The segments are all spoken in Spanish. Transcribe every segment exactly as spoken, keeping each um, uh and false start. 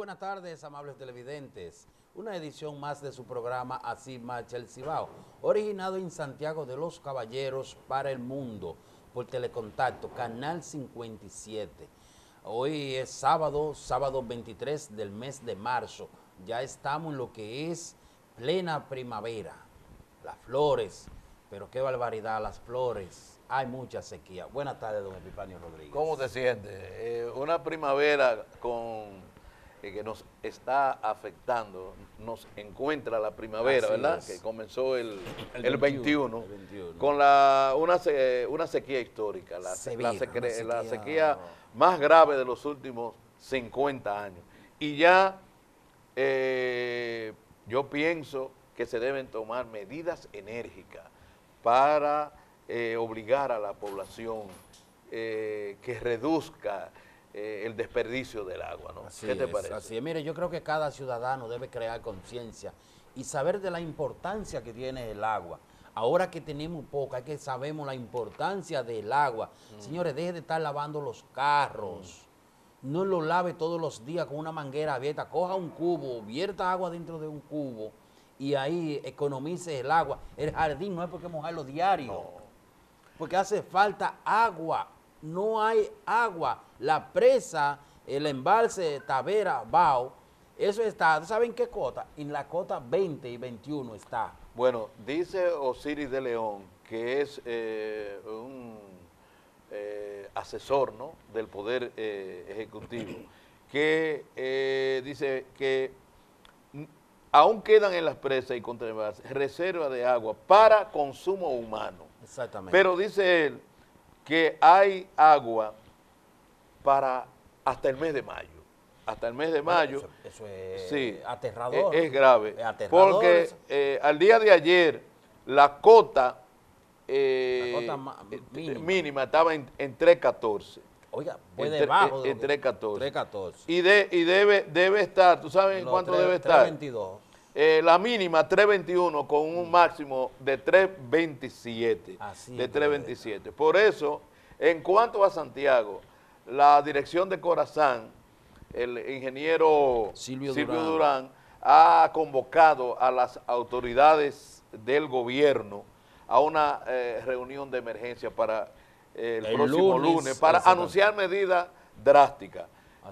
buenas tardes, amables televidentes. Una edición más de su programa Así Marcha el Cibao, originado en Santiago de los Caballeros para el mundo, por Telecontacto, Canal cincuenta y siete. Hoy es sábado, sábado veintitrés del mes de marzo. Ya estamos en lo que es plena primavera. Las flores, pero qué barbaridad, las flores. Hay mucha sequía. Buenas tardes, don Epifanio Rodríguez. ¿Cómo te sientes? Eh, una primavera con eh, que nos está afectando, nos encuentra la primavera, Así ¿verdad? es. Que comenzó el, El el veintiuno, veintiuno, el veintiuno. con la, una, se- una sequía histórica, la, se- la, Severa, secre- una la sequía- sequía más grave de los últimos cincuenta años. Y ya eh, yo pienso que se deben tomar medidas enérgicas para eh, obligar a la población eh, que reduzca eh, el desperdicio del agua, ¿no? Así ¿Qué te es, parece? Así es. Mire, yo creo que cada ciudadano debe crear conciencia y saber de la importancia que tiene el agua. Ahora que tenemos poca, es que sabemos la importancia del agua. Mm. Señores, deje de estar lavando los carros. Mm. No lo lave todos los días con una manguera abierta. Coja un cubo, vierta agua dentro de un cubo y ahí economice el agua. El jardín no es porque mojarlo diario, no. Porque hace falta agua. No hay agua. La presa, el embalse Tavera, Bao, eso está, ¿saben qué cota? En la cota veinte y veintiuno está. Bueno, dice Osiris de León, que es eh, un eh, asesor, ¿no?, del Poder eh, Ejecutivo, que eh, dice que aún quedan en las presas y contempladas reservas de agua para consumo humano. Exactamente. Pero dice él que hay agua para hasta el mes de mayo. Hasta el mes de mayo. Bueno, eso, eso es sí, aterrador. Es, es grave. Es aterrador. Porque eh, al día de ayer la cota, eh, la cota ma- mínima. mínima estaba en, en tres catorce. Oiga, fue en, debajo de en tres catorce. tres catorce. Y, de, y debe, debe estar, ¿tú sabes en cuánto debe estar? tres veintidós. Eh, la mínima tres veintiuno con un máximo de tres veintisiete. Así de tres veintisiete. Por eso, en cuanto a Santiago, la dirección de Corazán, el ingeniero Silvio, Silvio Durán. Durán ha convocado a las autoridades del gobierno a una eh, reunión de emergencia para eh, el, el próximo lunes, lunes para anunciar medidas drásticas.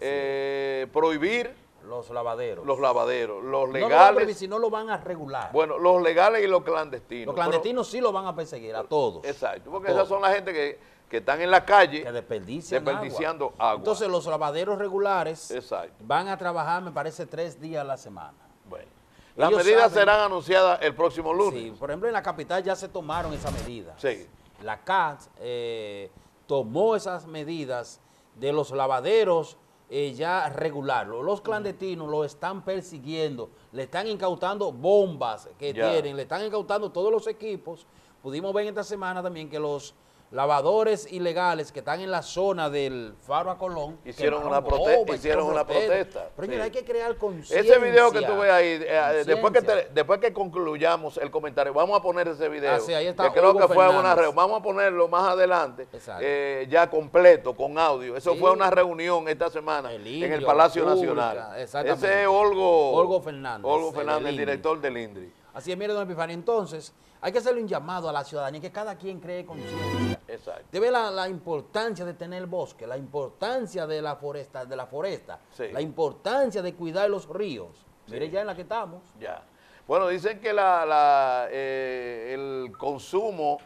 Eh, prohibir los lavaderos. Los lavaderos, los legales. No lo van a prohibir, si no lo van a regular. Bueno, los legales y los clandestinos. Los clandestinos pero, sí lo van a perseguir, a todos. Exacto, porque todos. esas son la gente que, que están en la calle que desperdician desperdiciando agua. agua. Entonces los lavaderos regulares Exacto. van a trabajar, me parece, tres días a la semana. Bueno, las Ellos medidas saben, serán anunciadas el próximo lunes. Sí, por ejemplo, en la capital ya se tomaron esas medidas. Sí. La C A T eh, tomó esas medidas de los lavaderos eh, ya regularlo. Los clandestinos lo están persiguiendo, le están incautando bombas que ya. tienen, le están incautando todos los equipos. Pudimos ver esta semana también que los lavadores ilegales que están en la zona del Faro a Colón hicieron una, prote bombas, hicieron una protesta. Pero sí. hay que crear conciencia. Ese video que tú ves ahí, eh, después, que te, después que concluyamos el comentario, vamos a poner ese video. Ah, sí, ahí está que creo Hugo que fue Fernández. una reunión. Vamos a ponerlo más adelante, eh, ya completo, con audio. Eso sí. fue una reunión esta semana el Indri, en el Palacio Nacional. Ese es Olgo, Olgo Fernández. Olgo Fernández, el director del Indri. Así es, mire, don Epifanio, entonces hay que hacerle un llamado a la ciudadanía, que cada quien cree conciencia. Exacto. Debe la, la importancia de tener bosque, la importancia de la foresta, de la foresta, sí. la importancia de cuidar los ríos. Sí. Mire ya en la que estamos. Ya. Bueno, dicen que la, la, eh, el consumo,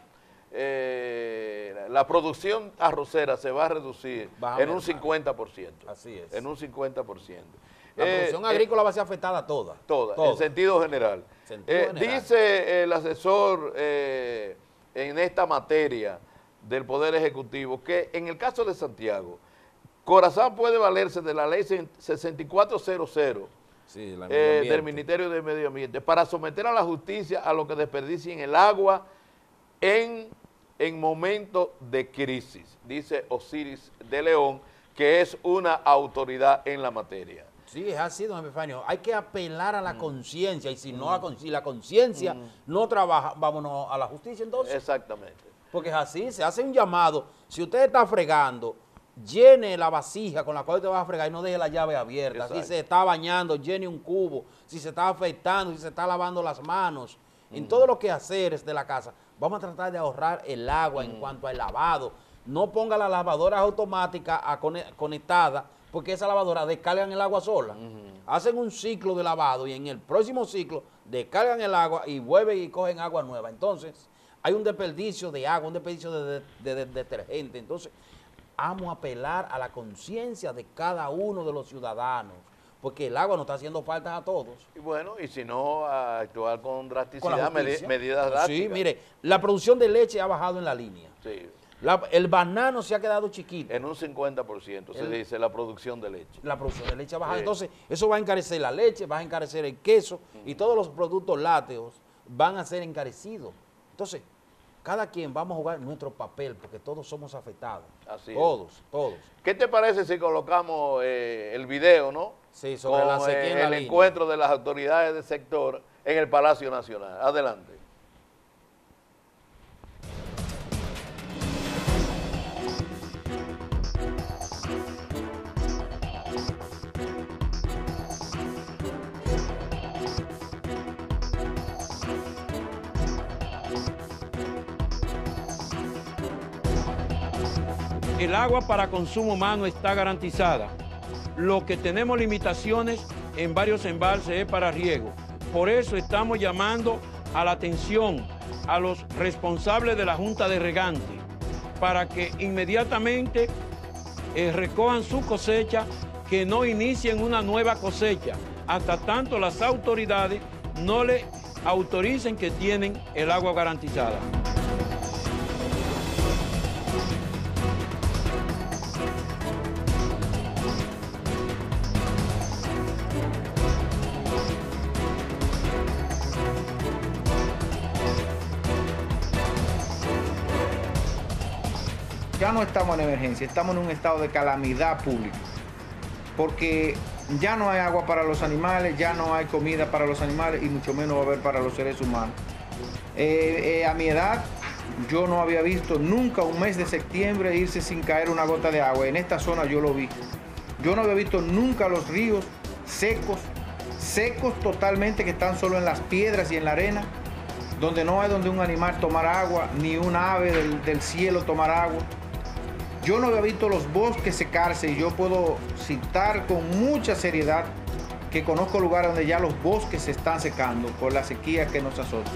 eh, la producción arrocera se va a reducir Baja en un cincuenta por ciento. Así es. En un cincuenta por ciento. La eh, producción agrícola eh, va a ser afectada toda. Toda, toda. en sentido general. Sentido eh, general. Dice el asesor eh, en esta materia del Poder Ejecutivo que en el caso de Santiago, Corazán puede valerse de la ley sesenta y cuatro cero cero sí, la eh, del Ministerio de Medio Ambiente para someter a la justicia a los que desperdicien el agua en, en momentos de crisis, dice Osiris de León, que es una autoridad en la materia. Sí, es así, don Epifanio. Hay que apelar a la mm. conciencia y si, no mm. si la conciencia mm. no trabaja, vámonos a la justicia entonces. Exactamente. Porque es así, se hace un llamado. Si usted está fregando, llene la vasija con la cual te vas a fregar y no deje la llave abierta. Exacto. Si se está bañando, llene un cubo. Si se está afeitando, si se está lavando las manos. Mm. En todo lo que haceres de la casa, vamos a tratar de ahorrar el agua mm. en cuanto al lavado. No ponga las lavadoras automáticas a conectadas, porque esas lavadoras descargan el agua sola. Mm. Hacen un ciclo de lavado y en el próximo ciclo descargan el agua y vuelven y cogen agua nueva. Entonces, hay un desperdicio de agua, un desperdicio de, de, de, de detergente. Entonces, vamos a apelar a la conciencia de cada uno de los ciudadanos, porque el agua nos está haciendo falta a todos. Y bueno, y si no, a actuar con drasticidad, con medi medidas drásticas. Sí, mire, la producción de leche ha bajado en la línea. Sí. La, el banano se ha quedado chiquito. En un cincuenta por ciento se el, dice la producción de leche. La producción de leche ha bajado. Sí. Entonces, eso va a encarecer la leche, va a encarecer el queso uh-huh. y todos los productos lácteos van a ser encarecidos. Entonces, cada quien vamos a jugar nuestro papel, porque todos somos afectados. Así todos, es. todos. ¿Qué te parece si colocamos eh, el video, no? Sí, sobre Con, la sequía eh, en la el línea. encuentro de las autoridades del sector en el Palacio Nacional. Adelante. El agua para consumo humano está garantizada. Lo que tenemos limitaciones en varios embalses es para riego. Por eso estamos llamando a la atención a los responsables de la Junta de Regantes para que inmediatamente eh, recojan su cosecha, que no inicien una nueva cosecha, hasta tanto las autoridades no le autoricen que tienen el agua garantizada. Ya no estamos en emergencia, estamos en un estado de calamidad pública, porque ya no hay agua para los animales, ya no hay comida para los animales y mucho menos va a haber para los seres humanos. Eh, eh, a mi edad, yo no había visto nunca un mes de septiembre irse sin caer una gota de agua. En esta zona yo lo vi. Yo no había visto nunca los ríos secos, secos totalmente, que están solo en las piedras y en la arena, donde no hay donde un animal tomar agua, ni un ave del, del cielo tomar agua. Yo no había visto los bosques secarse y yo puedo citar con mucha seriedad que conozco lugares donde ya los bosques se están secando por la sequía que nos azota.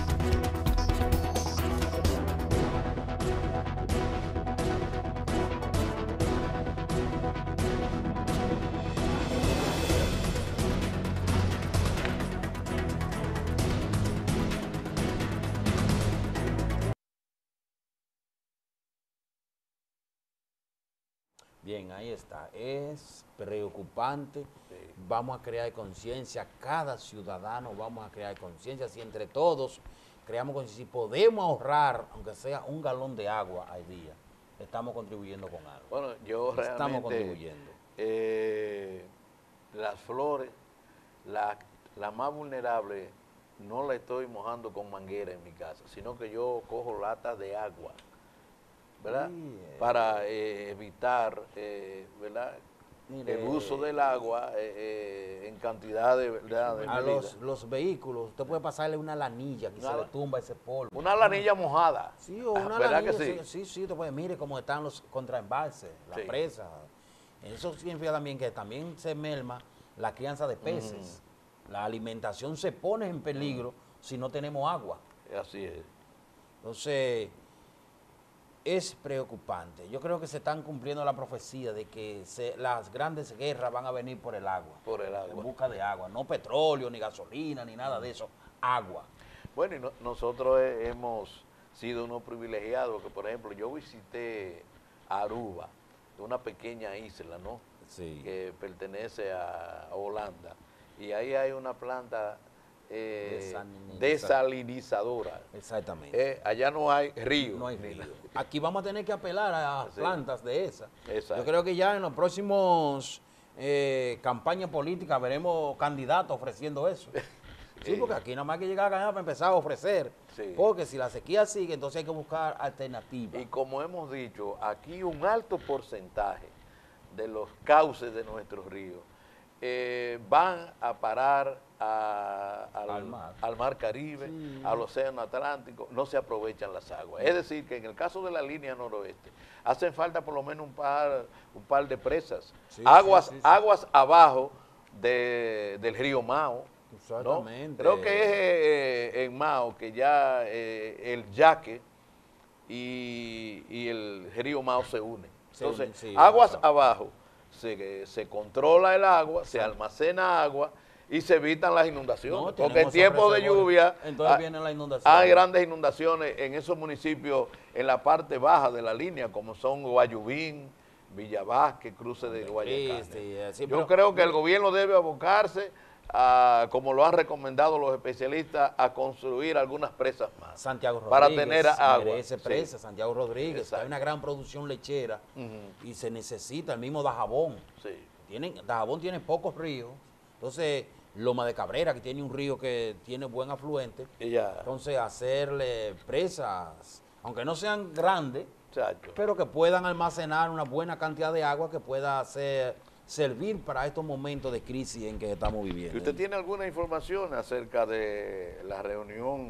Bien, ahí está. Es preocupante. Sí. Vamos a crear conciencia, cada ciudadano vamos a crear conciencia. Si entre todos creamos conciencia, si podemos ahorrar, aunque sea un galón de agua al día, estamos contribuyendo con algo. Bueno, yo estamos realmente, contribuyendo. Eh, las flores, la, la más vulnerable, no la estoy mojando con manguera en mi casa, sino que yo cojo latas de agua, ¿verdad? Sí, eh, para eh, evitar, eh, ¿verdad? Mire, el uso del agua eh, eh, en cantidad de, ¿verdad? de a los, los vehículos, usted puede pasarle una lanilla que una, se le tumba ese polvo. Una lanilla mojada. Sí, o una ¿verdad lanilla, que sí? sí, sí, sí, usted puede, mire cómo están los contraembalses, la sí. presa. Eso significa también que también se merma la crianza de peces. Uh-huh. La alimentación se pone en peligro uh-huh. si no tenemos agua. Así es. Entonces, es preocupante. Yo creo que se están cumpliendo la profecía de que se, las grandes guerras van a venir por el agua. Por el agua. En busca de agua. No petróleo, ni gasolina, ni nada de eso. Agua. Bueno, y no, nosotros he, hemos sido unos privilegiados, que por ejemplo yo visité Aruba, una pequeña isla, ¿no? Sí. Que pertenece a Holanda. Y ahí hay una planta eh, Desaliniza. desalinizadora. Exactamente. Eh, allá no hay río. No hay río. Aquí vamos a tener que apelar a sí. plantas de esas. Exacto. Yo creo que ya en los próximos eh, campañas políticas veremos candidatos ofreciendo eso. Sí, Eh, porque aquí nada más hay que llegar a ganar para empezar a ofrecer. Sí. Porque si la sequía sigue, entonces hay que buscar alternativas. Y como hemos dicho, aquí un alto porcentaje de los cauces de nuestros ríos eh, van a parar a- al, Al mar. al mar Caribe, Sí. al océano Atlántico, no se aprovechan las aguas. Es decir, que en el caso de la línea noroeste, hacen falta por lo menos un par, un par de presas, Sí, aguas, sí, sí, sí. aguas abajo de- del río Mao. ¿no? Exactamente. Creo que es eh, en Mao que ya eh, el Yaque y, y el río Mao se unen. Se Entonces, unen, sí, aguas razón. abajo, se, se controla el agua, se almacena agua y se evitan las inundaciones. No, porque en tenemos tiempos de reservorios. lluvia Entonces ah, vienen las inundaciones. hay grandes inundaciones en esos municipios en la parte baja de la línea, como son Guayubín, Villavasque, Cruce de Guayacán. sí, sí, Yo pero- creo que el gobierno debe abocarse, a, como lo han recomendado los especialistas, a construir algunas presas más. Santiago Rodríguez Para tener agua, merece sí. presa, Santiago Rodríguez, Exacto. hay una gran producción lechera Ujú. y se necesita, el mismo Dajabón. Sí. Tienen, Dajabón tiene pocos ríos, entonces Loma de Cabrera, que tiene un río que tiene buen afluente, Y ya, entonces hacerle presas, aunque no sean grandes, chacho. pero que puedan almacenar una buena cantidad de agua que pueda hacer, servir para estos momentos de crisis en que estamos ¿Y viviendo. usted tiene alguna información acerca de la reunión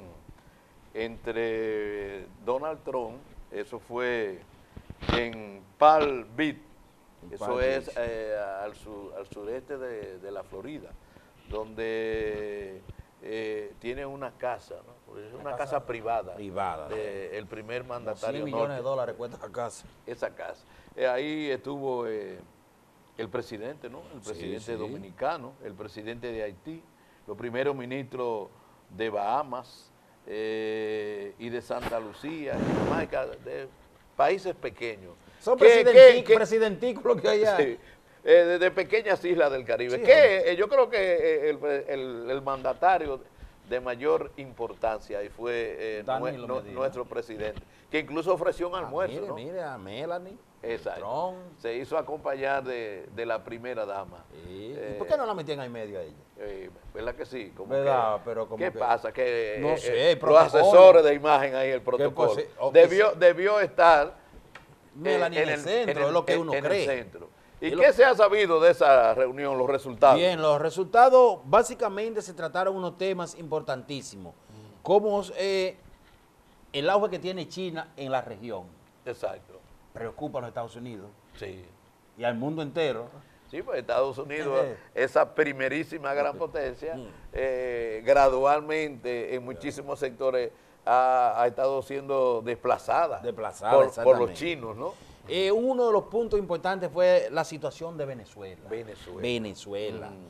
entre Donald Trump, eso fue en Palm Beach, En eso Palm es Beach. eh, al, sur- al sureste de, de la Florida, donde eh, tiene una casa, ¿no? Es una, Una casa, casa privada, privada. del primer Como mandatario cien millones norte. de dólares cuesta la casa. Esa casa. Eh, ahí estuvo eh, el presidente, ¿no? El Sí, presidente sí. dominicano, el presidente de Haití, los primeros ministros de Bahamas eh, y de Santa Lucía, y Jamaica, de países pequeños. Son ¿Qué- presidenti- qué- qué- presidentículos que hay allá. Sí, eh, de, de pequeñas islas del Caribe. Sí, que eh, yo creo que eh, el, el- el mandatario de mayor importancia y fue eh, Danilo nue- nu- Medina. nuestro presidente, que incluso ofreció un Ah, almuerzo. mire, ¿no? mire, a Melanie. Exacto. Trump. Se hizo acompañar de, de la primera dama. Sí. Eh, ¿Y por qué no la metían ahí medio a ella? eh, ¿Verdad que sí? Como ¿Verdad? que- Pero como ¿Qué que- pasa? Que No eh, sé, eh, el los protocolo. asesores de imagen ahí, el protocolo. posi- o Debió, quizá- debió estar eh, Melanie en el centro, es lo que en- uno en el cree. centro. ¿Y Es qué lo- se ha sabido de esa reunión, los resultados? Bien, los resultados, básicamente se trataron unos temas importantísimos, como eh, el auge que tiene China en la región, Exacto. preocupa a los Estados Unidos Sí. y al mundo entero. Sí, pues Estados Unidos, Eh. esa primerísima gran potencia, Mm. eh, gradualmente en muchísimos sectores ha, ha estado siendo desplazada, Desplazada, por, por los exactamente. chinos, ¿no? Eh, uno de los puntos importantes fue la situación de Venezuela. Venezuela. Venezuela. Mm.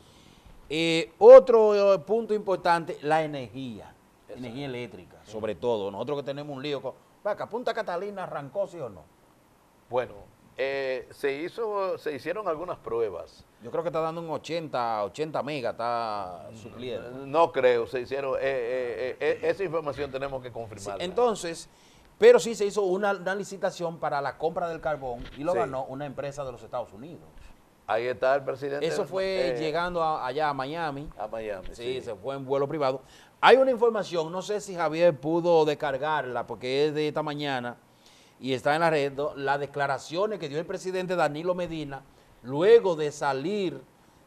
Eh, otro eh, punto importante, la energía, Exacto. energía eléctrica, sobre todo. Nosotros que tenemos un lío con... Vaca, Punta Catalina arrancó, ¿sí o no? Bueno, eh, se hizo, se hicieron algunas pruebas. Yo creo que está dando un ochenta, ochenta megas, está supliendo. No creo, se hicieron, eh, eh, eh, eh, esa información tenemos que Sí, confirmarla. entonces, pero sí se hizo una, una licitación para la compra del carbón y lo Sí. ganó una empresa de los Estados Unidos. Ahí está el presidente. Eso fue eh, llegando a- allá a Miami. a Miami. Sí, se fue en vuelo privado. Hay una información, no sé si Javier pudo descargarla porque es de esta mañana y está en la red, ¿no? Las declaraciones que dio el presidente Danilo Medina luego de salir,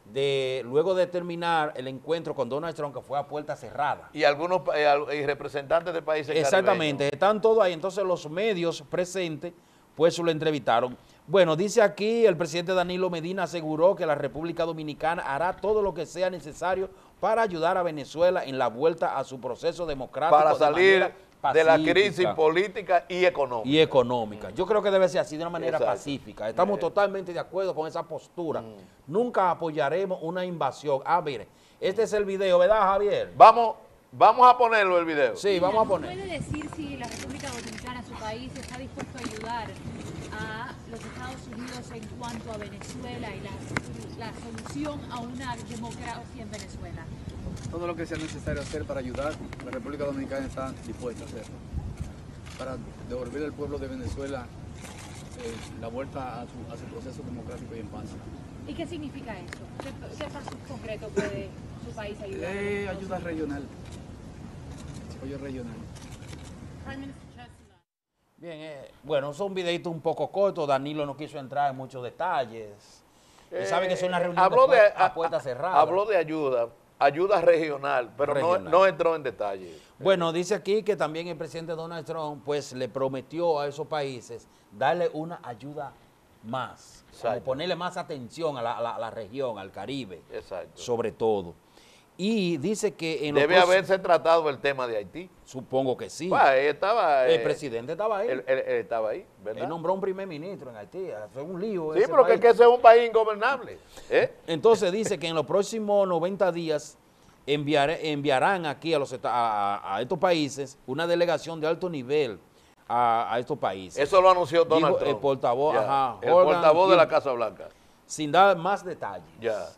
de luego de terminar el encuentro con Donald Trump, que fue a puerta cerrada. Y algunos pa- eh, al- y representantes de países Exactamente, caribeños. están todos ahí. Entonces los medios presentes, pues lo entrevistaron. Bueno, dice aquí, el presidente Danilo Medina aseguró que la República Dominicana hará todo lo que sea necesario para ayudar a Venezuela en la vuelta a su proceso democrático. Para de salir manera de la pacífica crisis política y económica. y económica. Yo creo que debe ser así, de una manera Exacto. pacífica. Estamos Eh. totalmente de acuerdo con esa postura. Mm. Nunca apoyaremos una invasión. Ah, mire, este es el video, ¿verdad, Javier? Vamos, vamos a ponerlo el video. Sí, vamos a ¿Nos poner. ¿Puede decir si la República Dominicana, su país, está dispuesto a ayudar a los Estados Unidos en cuanto a Venezuela y la, la solución a una democracia en Venezuela? Todo lo que sea necesario hacer para ayudar, la República Dominicana está dispuesta a hacerlo. Para devolver al pueblo de Venezuela eh, la vuelta a su, a su proceso democrático y en paz. ¿Y qué significa eso? ¿Qué, qué pasos concretos puede su país ayudar? Eh, ayuda regional. Apoyo regional. Bien, eh, bueno, son videitos un poco cortos. Danilo no quiso entrar en muchos detalles. Usted sabe que son una reunión habló de, de, a, a puertas cerradas. Habló de ayuda, ayuda regional, pero Regional. No, no entró en detalle. Bueno, dice aquí que también el presidente Donald Trump pues le prometió a esos países darle una ayuda más, como Exacto. ponerle más atención a la, a la- a la región, al Caribe, Exacto. sobre todo. Y dice que en los Debe próximos- haberse tratado el tema de Haití. Supongo que sí. Bah, él estaba, El eh, presidente estaba ahí. Él, él- él estaba ahí, ¿verdad? Él nombró un primer ministro en Haití. Fue un lío. Sí, ese pero que, país. que ese es un país ingobernable. ¿eh? Entonces dice que en los próximos noventa días enviar- enviarán aquí a, los, esta- a, a estos países una delegación de alto nivel a, a estos países. Eso lo anunció Donald Dijo Trump. el portavoz, Ya, ajá, el Hogan portavoz de la Gil- Casa Blanca. Sin dar más detalles. Ya.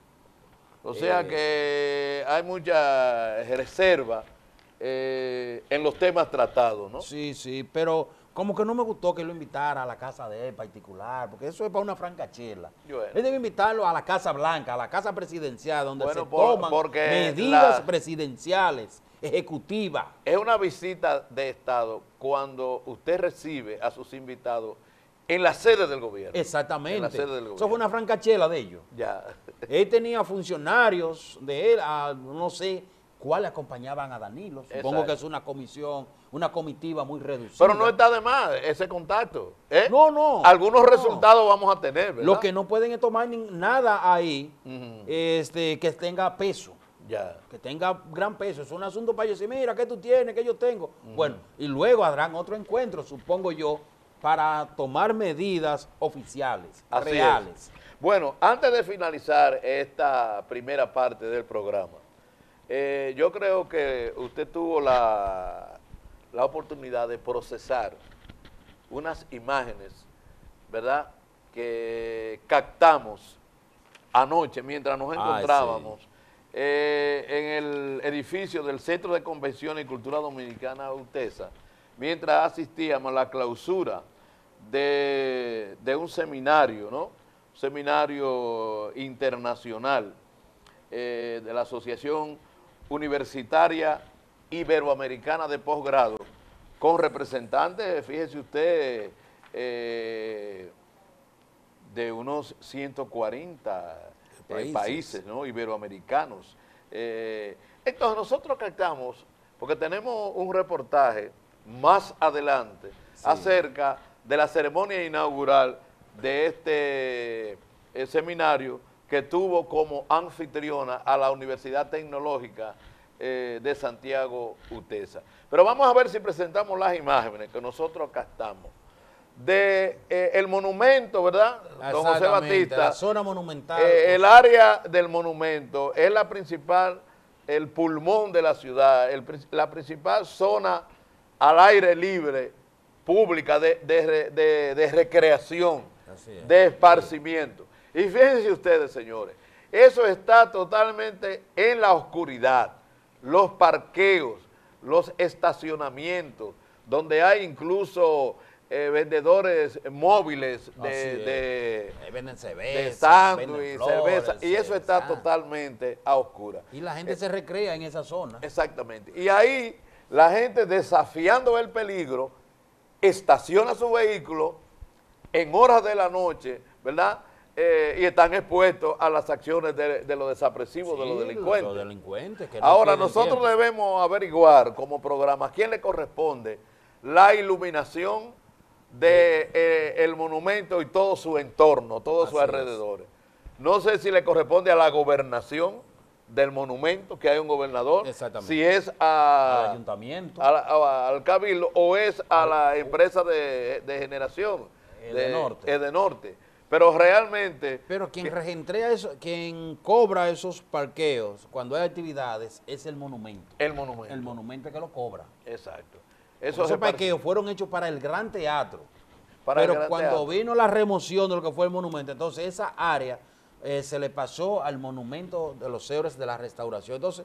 O sea Eh. que hay mucha reserva eh, en los temas tratados, ¿no? Sí, sí, pero como que no me gustó que lo invitara a la casa de él particular, porque eso es para una francachela. Bueno. Él debe invitarlo a la Casa Blanca, a la Casa Presidencial, donde Bueno, se por- toman porque medidas la- presidenciales, ejecutivas. Es una visita de Estado cuando usted recibe a sus invitados en la sede del gobierno. Exactamente. En la sede del Eso gobierno. fue una francachela de ellos. Ya. Él tenía funcionarios de él, a, no sé cuáles acompañaban a Danilo. Supongo Exacto. que es una comisión, una comitiva muy reducida. Pero no está de más ese contacto. ¿eh? No, no, Algunos no. resultados vamos a tener, ¿verdad? Lo que no pueden es tomar ni- nada ahí Ujú. este, que tenga peso, Ya. que tenga gran peso. Es un asunto para ellos decir, mira, ¿qué tú tienes? ¿Qué yo tengo? Bueno, y luego habrán otro encuentro, supongo yo, para tomar medidas oficiales, Así reales. es. Bueno, antes de finalizar esta primera parte del programa, eh, yo creo que usted tuvo la, la oportunidad de procesar unas imágenes, ¿verdad?, que captamos anoche mientras nos Ay, encontrábamos eh, en el edificio del Centro de Convención y Cultura Dominicana UTESA, mientras asistíamos a la clausura de, de un seminario, ¿no? Un seminario internacional eh, de la Asociación Universitaria Iberoamericana de Posgrado, con representantes, fíjese usted, eh, de unos ciento cuarenta eh, Países. países, ¿no?, iberoamericanos. Eh, entonces nosotros captamos, porque tenemos un reportaje más adelante acerca de la ceremonia inaugural de este eh, seminario que tuvo como anfitriona a la Universidad Tecnológica eh, de Santiago UTESA. Pero vamos a ver si presentamos las imágenes que nosotros captamos de eh, el monumento, ¿verdad?, don José Exactamente, Batista. la zona monumental. Eh, el área del monumento es la principal, el pulmón de la ciudad, el pri- la principal zona al aire libre, pública, de, de re- de- de recreación, Así es. de esparcimiento. Y fíjense ustedes, señores, eso está totalmente en la oscuridad. Los parqueos, los estacionamientos, donde hay incluso eh, vendedores móviles Así de, es. de, Ahí venden de cerveza, sándwich, venden cerveza, flores, y eso está ah. totalmente a oscuras. Y la gente se recrea en esa zona. Exactamente. Y ahí la gente, desafiando el peligro, estaciona su vehículo en horas de la noche, ¿verdad?, Eh, y están expuestos a las acciones de, de los desapresivos, de los Sí, delincuentes. Los delincuentes que no Ahora, tienen nosotros tiempo. debemos averiguar como programa a quién le corresponde la iluminación del de, eh, el monumento y todo su entorno, todos sus Así es. alrededores. No sé si le corresponde a la gobernación del monumento, que hay un gobernador, Exactamente. si es a- Al ayuntamiento. a la- a- al cabildo o es a la empresa de, de generación, Edenorte. Edenorte. Pero realmente... Pero quien regentrea eso, quien cobra esos parqueos cuando hay actividades es el monumento. El monumento. El monumento que lo cobra. Exacto. Eso esos parqueos fueron hechos para el Gran Teatro. Para el pero Gran cuando Teatro. vino la remoción de lo que fue el monumento, entonces esa área eh, se le pasó al monumento de los héroes de la restauración. Entonces,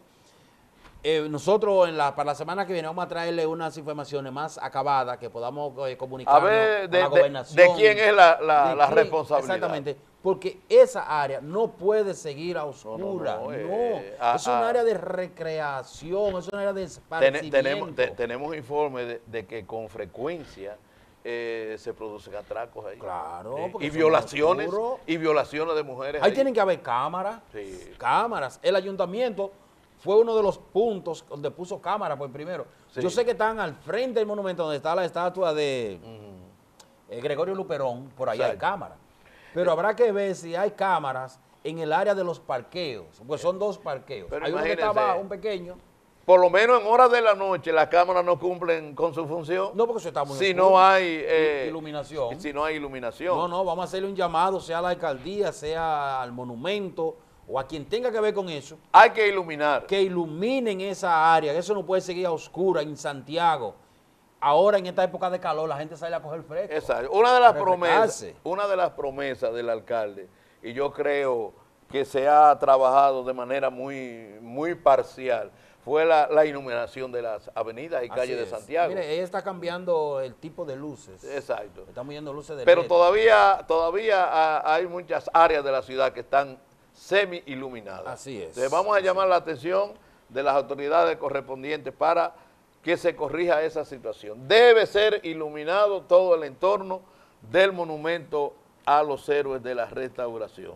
eh, nosotros en la, para la semana que viene vamos a traerle unas informaciones más acabadas que podamos eh, A comunicarnos ver, con de, la de- gobernación. de quién es la, la- de la quién, responsabilidad. Exactamente. porque esa área no puede seguir a oscura, no, no, no, eh, a- es un a- área de recreación, es un área de Tene- esparcimiento. tenemos, te- tenemos informes de, de que con frecuencia eh, se producen atracos ahí. Claro, Eh, porque y son violaciones, oscuros. y violaciones de mujeres. Ahí tienen que haber cámaras, Sí. cámaras. El ayuntamiento fue uno de los puntos donde puso cámaras, pues primero. Sí. Yo sé que están al frente del monumento donde está la estatua de eh, Gregorio Luperón, por ahí hay Exacto. cámaras. Pero habrá que ver si hay cámaras en el área de los parqueos, pues son dos parqueos. Pero hay uno que está imagínense. abajo, un pequeño. Por lo menos en horas de la noche las cámaras no cumplen con su función. No, porque eso está muy si oscuro. no hay eh, iluminación. Si no hay iluminación. No, no, vamos a hacerle un llamado, sea a la alcaldía, sea al monumento, o a quien tenga que ver con eso, Hay que iluminar. que iluminen esa área, que eso no puede seguir a oscura en Santiago. Ahora en esta época de calor la gente sale a coger fresco. Exacto. Una de las promesas, Refrescarse. una de las promesas del alcalde, y yo creo que se ha trabajado de manera muy, muy parcial, fue la, la iluminación de las avenidas y Así calles de es. Santiago. Mire, ella está cambiando el tipo de luces. Exacto. Estamos yendo luces de Pero L E D. todavía, todavía ha- hay muchas áreas de la ciudad que están semi iluminadas. Así es. Entonces vamos a Así llamar la atención de las autoridades correspondientes para que se corrija esa situación. Debe ser iluminado todo el entorno del monumento a los héroes de la restauración.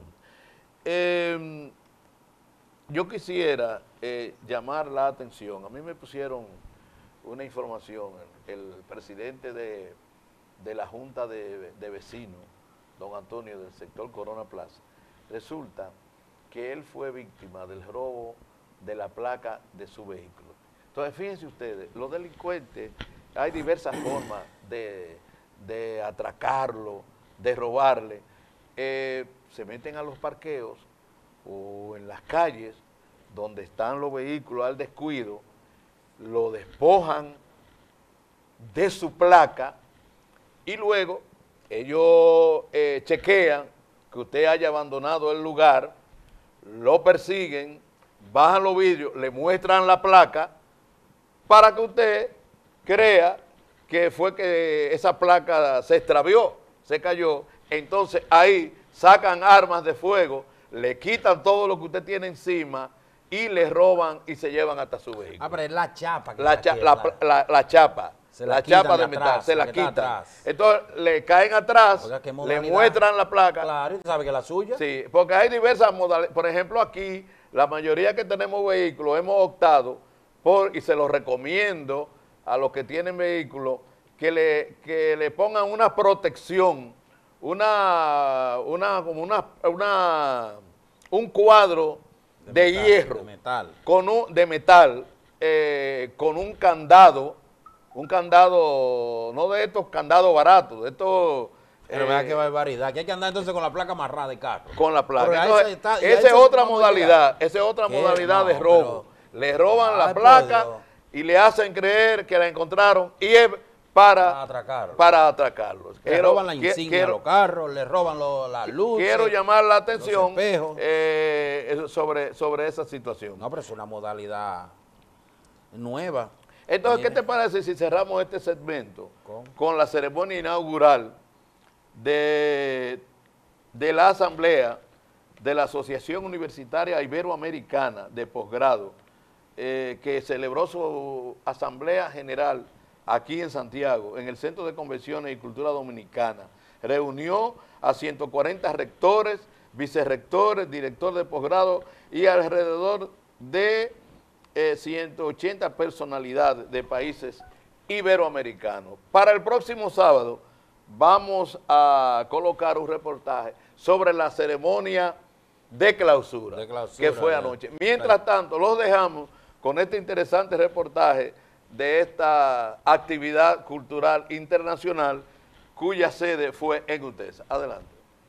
Eh, yo quisiera eh, llamar la atención. A mí me pusieron una información, el, el presidente de, de la Junta de, de Vecinos, don Antonio, del sector Corona Plaza, resulta que él fue víctima del robo de la placa de su vehículo. Entonces, fíjense ustedes, los delincuentes, hay diversas formas de, de atracarlo, de robarle. Eh, se meten a los parqueos o en las calles donde están los vehículos al descuido, lo despojan de su placa y luego ellos eh, chequean que usted haya abandonado el lugar, lo persiguen, bajan los vidrios, le muestran la placa para que usted crea que fue que esa placa se extravió, se cayó. Entonces ahí sacan armas de fuego, le quitan todo lo que usted tiene encima y le roban y se llevan hasta su vehículo. Ah, pero es la chapa. Que La, cha- que- la, la- la chapa, Se la la quitan chapa de de metal, atrás, se la la que está quitan. atrás. Entonces le caen atrás, Oiga, qué le modalidad. muestran la placa. Claro, y tú sabes que la suya. Sí, porque hay diversas modalidades. Por ejemplo, aquí, la mayoría que tenemos vehículos hemos optado por, y se los recomiendo a los que tienen vehículos, que le, que le pongan una protección, una, una, como una, una, un cuadro de, metal, hierro, de metal. con un, de metal, eh, con un candado, un candado, no de estos candados baratos, de estos... Pero eh, vea qué barbaridad, que hay que andar entonces con la placa amarrada de carro. con la placa. Pero a Entonces, esa está- y a esa es esa otra vamos a modalidad, llegar. esa es otra ¿Qué? modalidad de No, robo. pero- Le roban Ay, la por placa Dios. y le hacen creer que la encontraron y es para, Para atracarlo. para atracarlos. Le roban la qui- insignia a los carros, le roban lo- las luces. quiero llamar la atención los espejos. eh, sobre, sobre esa situación. No, pero es una modalidad nueva. Entonces, ¿qué Mire. te parece si cerramos este segmento ¿Cómo? con la ceremonia inaugural de, de la Asamblea de la Asociación Universitaria Iberoamericana de Posgrado, eh, que celebró su Asamblea General aquí en Santiago, en el Centro de Convenciones y Cultura Dominicana? Reunió a ciento cuarenta rectores, vicerrectores, directores de posgrado y alrededor de eh, ciento ochenta personalidades de países iberoamericanos. Para el próximo sábado vamos a colocar un reportaje sobre la ceremonia de clausura, De clausura, que fue ya. anoche. Mientras tanto, los dejamos con este interesante reportaje de esta actividad cultural internacional cuya sede fue en UTESA. Adelante.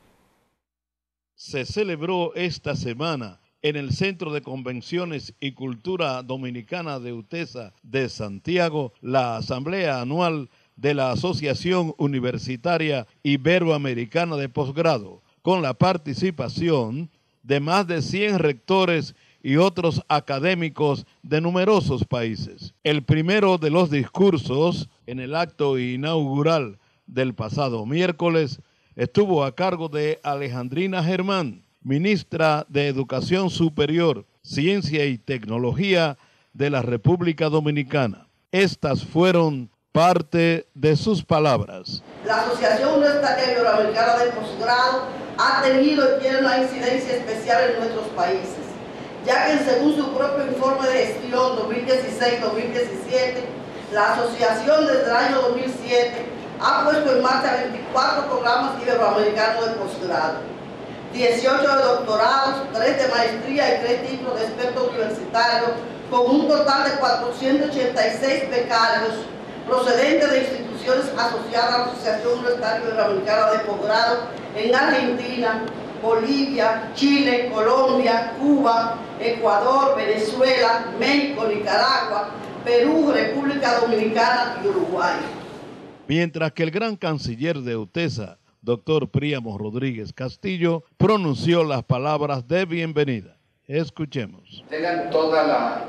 Se celebró esta semana en el Centro de Convenciones y Cultura Dominicana de UTESA de Santiago la Asamblea Anual de la Asociación Universitaria Iberoamericana de Posgrado, con la participación de más de cien rectores y otros académicos de numerosos países. El primero de los discursos en el acto inaugural del pasado miércoles estuvo a cargo de Alejandrina Germán, ministra de Educación Superior, Ciencia y Tecnología de la República Dominicana. Estas fueron parte de sus palabras. La Asociación Universitaria Iberoamericana de Posgrado ha tenido y tiene una incidencia especial en nuestros países, ya que según su propio informe de gestión dos mil dieciséis dos mil diecisiete, la asociación desde el año dos mil siete ha puesto en marcha veinticuatro programas iberoamericanos de posgrado, dieciocho de doctorados, tres de maestría y tres títulos de experto universitario, con un total de cuatrocientos ochenta y seis becarios procedentes de instituciones asociadas a la Asociación Universitaria Iberoamericana de Posgrado en Argentina, Bolivia, Chile, Colombia, Cuba, Ecuador, Venezuela, México, Nicaragua, Perú, República Dominicana y Uruguay. Mientras que el gran canciller de UTESA, doctor Príamo Rodríguez Castillo, pronunció las palabras de bienvenida. Escuchemos. Tengan toda la,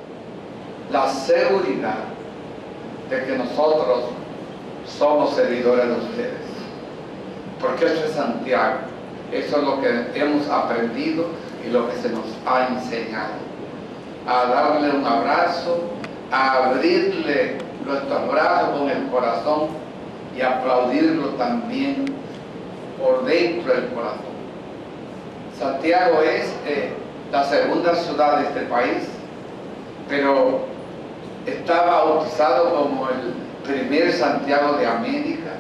la seguridad de que nosotros somos servidores de ustedes, porque esto es Santiago, eso es lo que hemos aprendido y lo que se nos ha enseñado, a darle un abrazo, a abrirle nuestros brazos con el corazón y aplaudirlo también por dentro del corazón. Santiago es eh, la segunda ciudad de este país, pero está bautizado como el primer Santiago de América.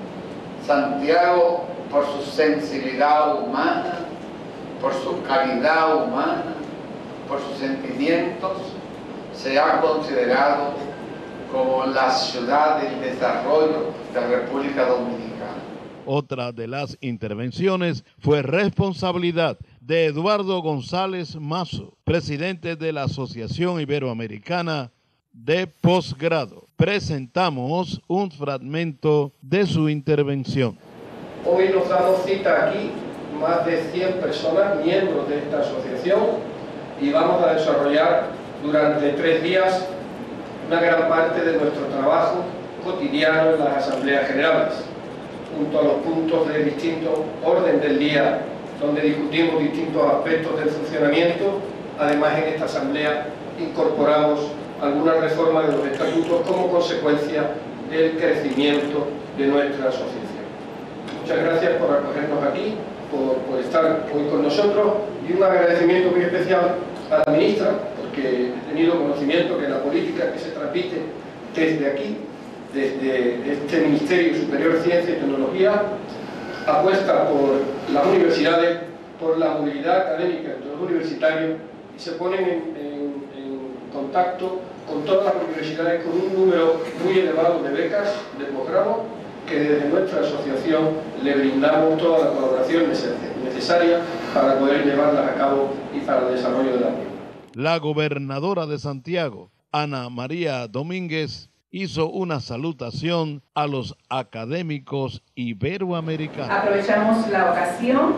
Santiago, por su sensibilidad humana, por su calidad humana, por sus sentimientos, se ha considerado como la ciudad del desarrollo de la República Dominicana. Otra de las intervenciones fue responsabilidad de Eduardo González Mazo, presidente de la Asociación Iberoamericana de Posgrado. Presentamos un fragmento de su intervención. Hoy nos damos cita aquí, más de cien personas, miembros de esta asociación, y vamos a desarrollar durante tres días una gran parte de nuestro trabajo cotidiano en las asambleas generales, junto a los puntos de distinto orden del día, donde discutimos distintos aspectos del funcionamiento. Además, en esta asamblea incorporamos algunas reformas de los estatutos como consecuencia del crecimiento de nuestra asociación. Muchas gracias por acogernos aquí, por, por estar hoy con nosotros, y un agradecimiento muy especial a la ministra, porque he tenido conocimiento que la política que se transmite desde aquí, desde este Ministerio Superior de Ciencia y Tecnología, apuesta por las universidades, por la movilidad académica entre los universitarios, y se ponen en, en, en contacto con todas las universidades con un número muy elevado de becas de posgrado, que desde nuestra asociación le brindamos toda la colaboración necesaria para poder llevarlas a cabo y para el desarrollo de la misma. La gobernadora de Santiago, Ana María Domínguez, hizo una salutación a los académicos iberoamericanos. Aprovechamos la ocasión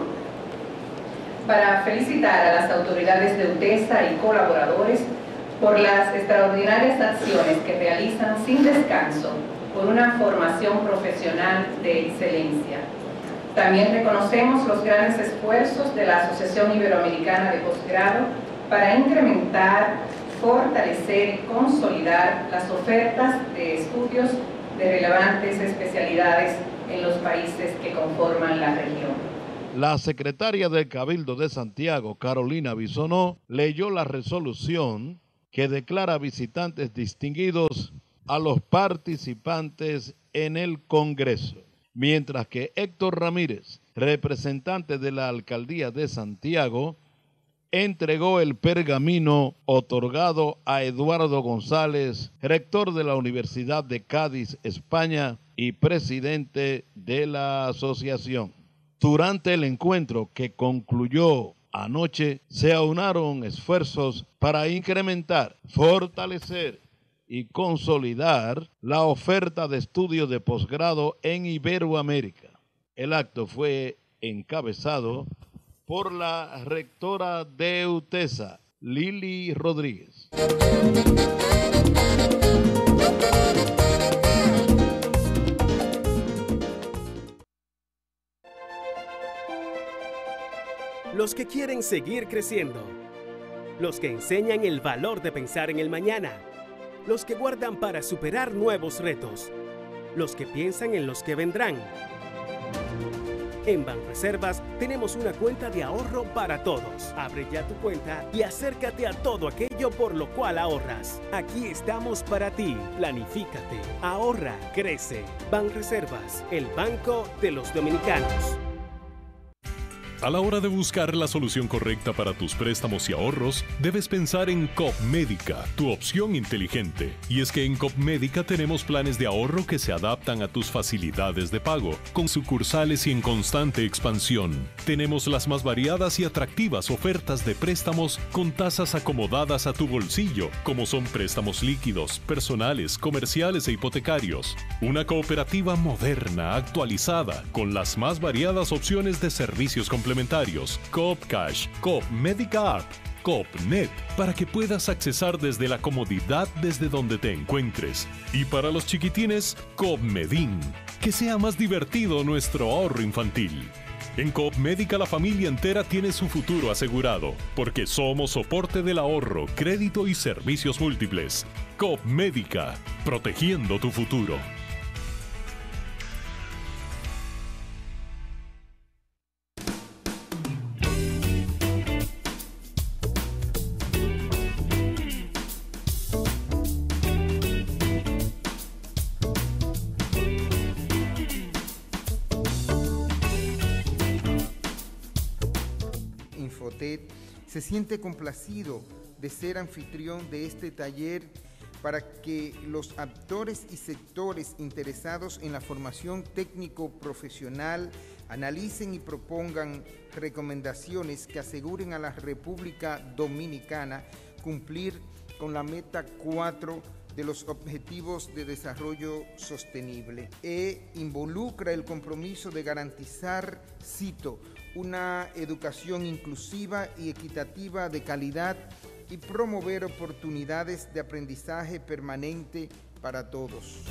para felicitar a las autoridades de UTESA y colaboradores por las extraordinarias acciones que realizan sin descanso por una formación profesional de excelencia. También reconocemos los grandes esfuerzos de la Asociación Iberoamericana de Posgrado para incrementar, fortalecer y consolidar las ofertas de estudios de relevantes especialidades en los países que conforman la región. La secretaria del Cabildo de Santiago, Carolina Bisonó, leyó la resolución que declara visitantes distinguidos a los participantes en el Congreso, mientras que Héctor Ramírez, representante de la Alcaldía de Santiago, entregó el pergamino otorgado a Eduardo González, rector de la Universidad de Cádiz, España, y presidente de la asociación. Durante el encuentro que concluyó anoche, se aunaron esfuerzos para incrementar, fortalecer y consolidar la oferta de estudios de posgrado en Iberoamérica. El acto fue encabezado por la rectora de UTESA, Lili Rodríguez. los que quieren seguir creciendo, los que enseñan el valor de pensar en el mañana, los que guardan para superar nuevos retos, los que piensan en los que vendrán. En Banreservas tenemos una cuenta de ahorro para todos. Abre ya tu cuenta y acércate a todo aquello por lo cual ahorras. Aquí estamos para ti. Planifícate, ahorra, crece. Banreservas, el banco de los dominicanos. A la hora de buscar la solución correcta para tus préstamos y ahorros, debes pensar en Coop Médica, tu opción inteligente. Y es que en Coop Médica tenemos planes de ahorro que se adaptan a tus facilidades de pago, con sucursales y en constante expansión. Tenemos las más variadas y atractivas ofertas de préstamos con tasas acomodadas a tu bolsillo, como son préstamos líquidos, personales, comerciales e hipotecarios. Una cooperativa moderna, actualizada, con las más variadas opciones de servicios complementarios. Coop Cash, Coop Médica App, Coop Net, para que puedas accesar desde la comodidad desde donde te encuentres. Y para los chiquitines, Coop Medin, que sea más divertido nuestro ahorro infantil. En Coop Médica la familia entera tiene su futuro asegurado, porque somos soporte del ahorro, crédito y servicios múltiples. Coop Médica, protegiendo tu futuro. Se siente complacido de ser anfitrión de este taller para que los actores y sectores interesados en la formación técnico-profesional analicen y propongan recomendaciones que aseguren a la República Dominicana cumplir con la meta cuatro de los Objetivos de Desarrollo Sostenible e involucra el compromiso de garantizar, cito, una educación inclusiva y equitativa de calidad y promover oportunidades de aprendizaje permanente para todos.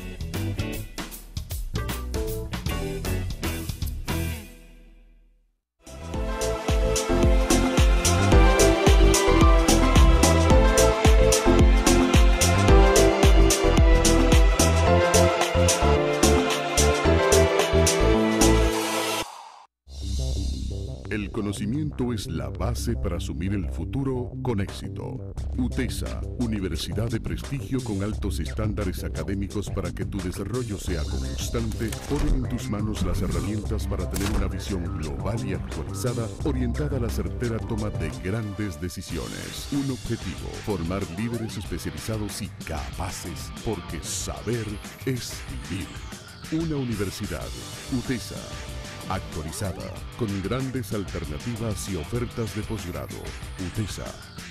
El conocimiento es la base para asumir el futuro con éxito. UTESA, universidad de prestigio con altos estándares académicos para que tu desarrollo sea constante, pone en tus manos las herramientas para tener una visión global y actualizada orientada a la certera toma de grandes decisiones. Un objetivo, formar líderes especializados y capaces, porque saber es vivir. Una universidad, UTESA, actualizada, con grandes alternativas y ofertas de posgrado. UTESA.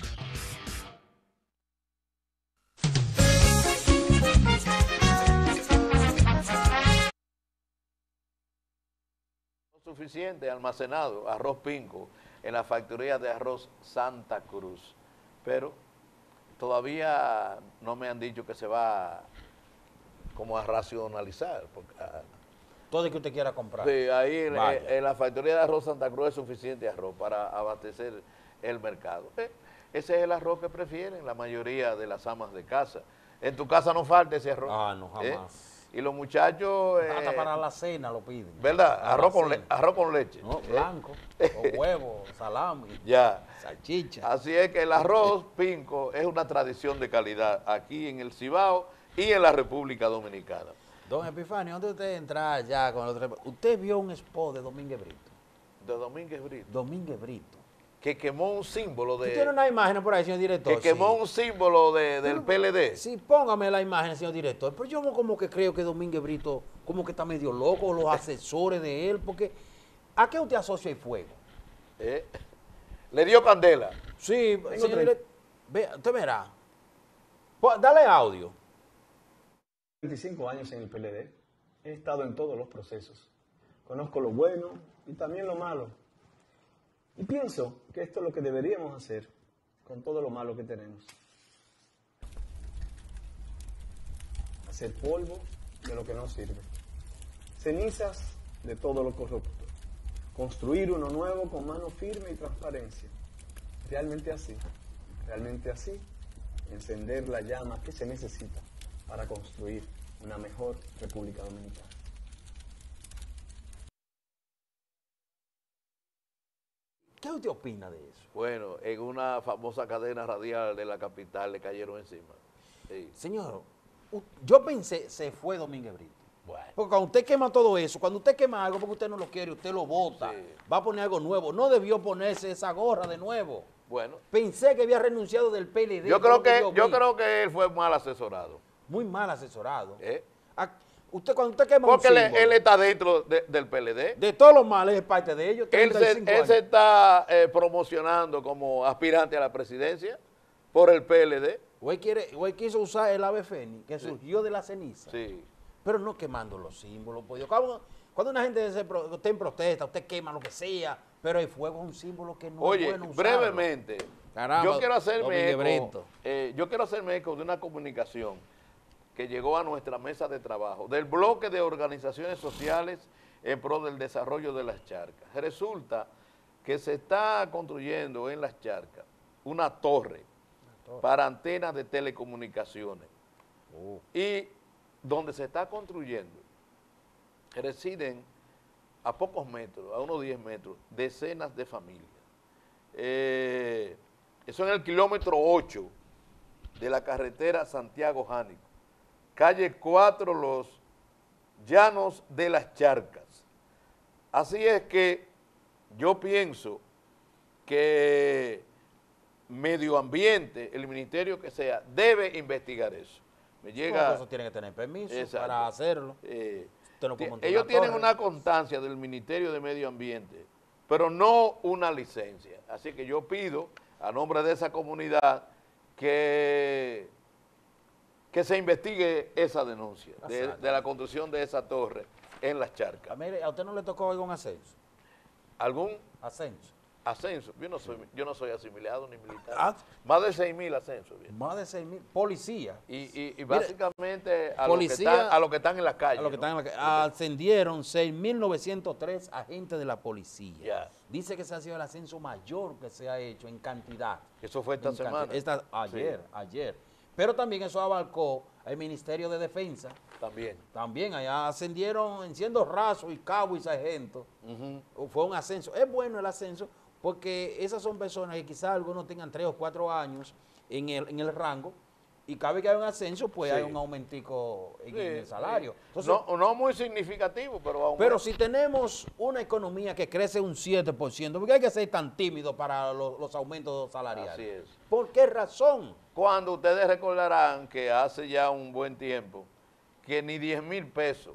Suficiente almacenado, arroz Pinco, en la factoría de arroz Santa Cruz. Pero todavía no me han dicho que se va como a racionalizar, porque todo el que usted quiera comprar. Sí, ahí en, en la factoría de arroz Santa Cruz es suficiente arroz para abastecer el mercado. Eh, ese es el arroz que prefieren la mayoría de las amas de casa. En tu casa no falta ese arroz. Ah, no, jamás. ¿Eh? Y los muchachos... Eh, hasta para la cena lo piden. ¿Verdad? Arroz con, le, arroz con leche. No, blanco, ¿Eh? con huevo, salami, ya. salchicha. Así es que el arroz Pinco es una tradición de calidad aquí en el Cibao y en la República Dominicana. Don Epifanio, ¿dónde usted entra ya con los... ¿Usted vio un spot de Domínguez Brito? ¿De Domínguez Brito? Domínguez Brito. Que quemó un símbolo de... ¿Usted tiene una imagen por ahí, señor director? Que quemó sí. un símbolo de, del P L D. Sí, póngame la imagen, señor director. Pero yo como que creo que Domínguez Brito como que está medio loco, los asesores de él, porque ¿a qué usted asocia el fuego? ¿Eh? ¿Le dio candela? Sí, señor director. Ve, usted verá. Pues, dale audio. veinticinco años en el P L D, he estado en todos los procesos. Conozco lo bueno y también lo malo. Y pienso que esto es lo que deberíamos hacer con todo lo malo que tenemos. Hacer polvo de lo que no sirve. Cenizas de todo lo corrupto. construir uno nuevo con mano firme y transparencia. Realmente así, realmente así, encender la llama que se necesita para construir una mejor República Dominicana. ¿Qué usted opina de eso? Bueno, en una famosa cadena radial de la capital le cayeron encima. Sí. Señor, yo pensé, se fue Domínguez Brito. Bueno. Porque cuando usted quema todo eso, cuando usted quema algo porque usted no lo quiere, usted lo bota, sí. Va a poner algo nuevo. No debió ponerse esa gorra de nuevo. Bueno. Pensé que había renunciado del P L D. Yo creo que, yo, yo creo que él fue mal asesorado. Muy mal asesorado. ¿Eh? A, usted cuando usted quema porque un él, símbolo, él está dentro de, del P L D. De todos los males es parte de ellos. Él se, él se está eh, promocionando como aspirante a la presidencia por el P L D. O él, quiere, o él quiso usar el ave fénix que sí. surgió de la ceniza. Sí. Pero no quemando los símbolos. Pues, cuando, cuando una gente se, usted en protesta, usted quema lo que sea, pero el fuego es un símbolo que no Oye, es bueno usarlo. brevemente, Caramba, yo quiero hacerme eco, eh, yo quiero hacerme eco de una comunicación que llegó a nuestra mesa de trabajo, del bloque de organizaciones sociales en pro del desarrollo de las charcas. Resulta que se está construyendo en las charcas una torre, una torre. para antenas de telecomunicaciones. Oh. Y donde se está construyendo, residen a pocos metros, a unos diez metros, decenas de familias. Eh, eso en el kilómetro ocho de la carretera Santiago-Jánico, calle cuatro, Los Llanos de las Charcas. Así es que yo pienso que Medio Ambiente, el ministerio que sea, debe investigar eso. Me llega, eso tiene que tener permiso exacto. para hacerlo. Eh, no ellos tienen una constancia del Ministerio de Medio Ambiente, pero no una licencia. Así que yo pido, a nombre de esa comunidad, que, que se investigue esa denuncia de, de la construcción de esa torre en las charcas. A, mire, ¿a usted no le tocó algún ascenso? ¿Algún? Ascenso. Ascenso. Yo no soy, yo no soy asimilado ni militar. Ah. Más de seis mil ascensos. Bien. Más de seis mil. Policía. Y, y, y básicamente a, policía, lo que están, a los que están en la calle. A los que ¿no? están en la calle. Ascendieron seis mil novecientos tres agentes de la policía. Yeah. Dice que se ha sido el ascenso mayor que se ha hecho en cantidad. Eso fue esta semana. Esta, ayer, sí. ayer. Pero también eso abarcó el Ministerio de Defensa. También. También allá ascendieron en siendo rasos y cabo y sargento. Uh-huh. Fue un ascenso. Es bueno el ascenso porque esas son personas que quizás algunos tengan tres o cuatro años en el, en el rango y cada vez que hay un ascenso, pues sí. hay un aumentico en, sí, en el salario. Entonces, no, no muy significativo, pero aumenta. Pero si tenemos una economía que crece un siete por ciento, ¿por qué hay que ser tan tímido para los, los aumentos salariales? Así es. ¿Por qué razón? Cuando ustedes recordarán que hace ya un buen tiempo que ni diez mil pesos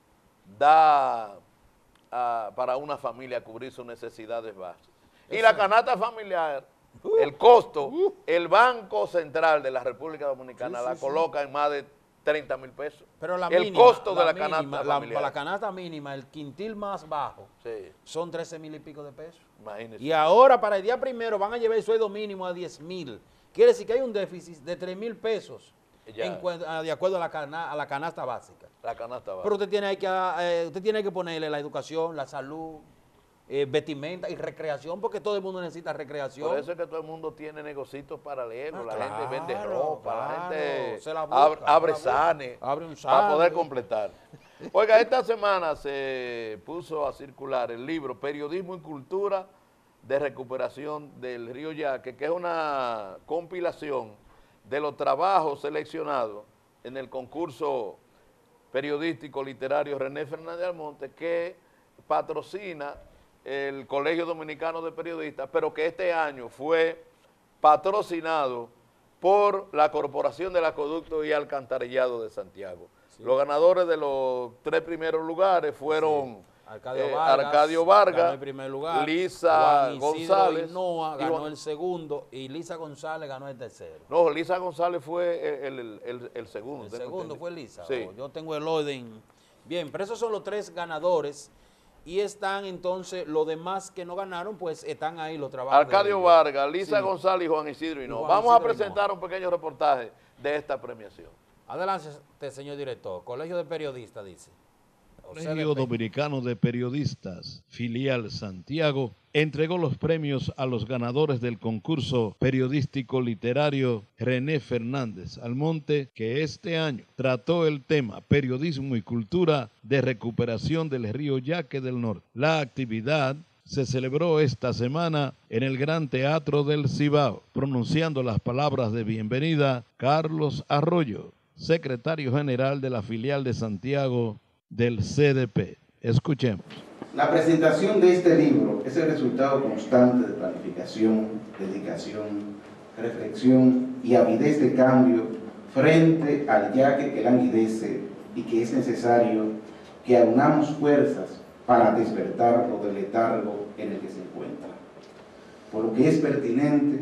da uh, para una familia cubrir sus necesidades básicas. Y la canasta familiar, uh, el costo, uh, el Banco Central de la República Dominicana sí, sí, la coloca sí. en más de treinta mil pesos. Pero la el mínima, costo de la, la mínima, canasta la, familiar. La canasta mínima, el quintil más bajo, sí. son trece mil y pico de pesos. Imagínese. Y ahora para el día primero van a llevar el sueldo mínimo a diez mil. Quiere decir que hay un déficit de tres mil pesos en, de acuerdo a la, cana, a la canasta básica. La canasta básica. Pero usted tiene que, eh, usted tiene que ponerle la educación, la salud, Eh, vestimenta y recreación, porque todo el mundo necesita recreación. Por eso es que todo el mundo tiene negocios paralelos, ah, la claro, gente vende ropa, claro, la gente se la busca, abre, abre sane, abre un para poder completar. Oiga, esta semana se puso a circular el libro Periodismo y Cultura de Recuperación del Río Yaque, que es una compilación de los trabajos seleccionados en el concurso periodístico literario René Fernández Almonte, que patrocina el Colegio Dominicano de Periodistas, pero que este año fue patrocinado por la Corporación del Acueducto y Alcantarillado de Santiago. Sí. Los ganadores de los tres primeros lugares fueron sí. Arcadio, eh, Vargas, Arcadio Vargas, ganó el primer lugar, Lisa González, Hinoa ganó Juan, el segundo y Lisa González ganó el tercero. No, Lisa González fue el, el, el, el segundo. El segundo fue Lisa. Sí. Oh, yo tengo el orden. Bien, pero esos son los tres ganadores. Y están entonces, los demás que no ganaron, pues están ahí los trabajos. Arcadio Vargas, Lisa sí. González y Juan Isidro Hinoa. Vamos Isidro a presentar un pequeño reportaje de esta premiación. Adelante, señor director. Colegio de Periodistas, dice. Colegio Dominicano de Periodistas, filial Santiago, entregó los premios a los ganadores del concurso periodístico literario René Fernández Almonte, que este año trató el tema Periodismo y Cultura de Recuperación del Río Yaque del Norte. La actividad se celebró esta semana en el Gran Teatro del Cibao, pronunciando las palabras de bienvenida Carlos Arroyo, secretario general de la filial de Santiago del C D P. Escuchemos. La presentación de este libro es el resultado constante de planificación, dedicación, reflexión y avidez de cambio frente al yaque que languidece y que es necesario que aunamos fuerzas para despertarlo del letargo en el que se encuentra. Por lo que es pertinente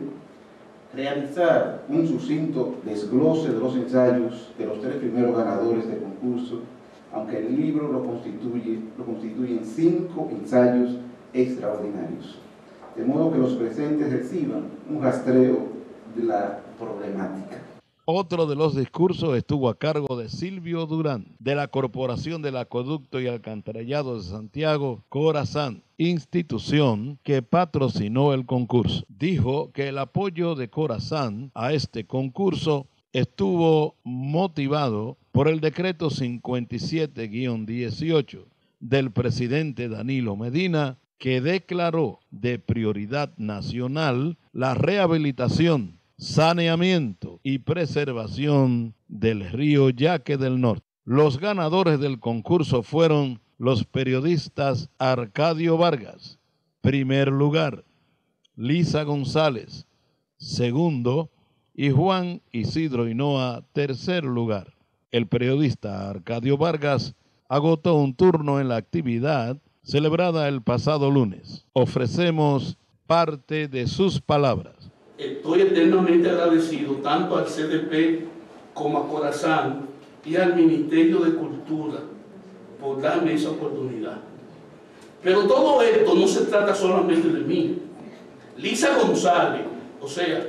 realizar un sucinto desglose de los ensayos de los tres primeros ganadores del concurso, aunque el libro lo constituye, lo constituyen cinco ensayos extraordinarios, de modo que los presentes reciban un rastreo de la problemática. Otro de los discursos estuvo a cargo de Silvio Durán, de la Corporación del Acueducto y Alcantarillado de Santiago, Corazán, institución que patrocinó el concurso. Dijo que el apoyo de Corazán a este concurso estuvo motivado por el decreto cincuenta y siete guión dieciocho del presidente Danilo Medina, que declaró de prioridad nacional la rehabilitación, saneamiento y preservación del río Yaque del Norte. Los ganadores del concurso fueron los periodistas Arcadio Vargas, primer lugar, Lisa González, segundo, y Juan Isidro Hinoa, tercer lugar. El periodista Arcadio Vargas agotó un turno en la actividad celebrada el pasado lunes. Ofrecemos parte de sus palabras. Estoy eternamente agradecido tanto al C D P como a Corazán y al Ministerio de Cultura por darme esa oportunidad. Pero todo esto no se trata solamente de mí. Lisa González, o sea,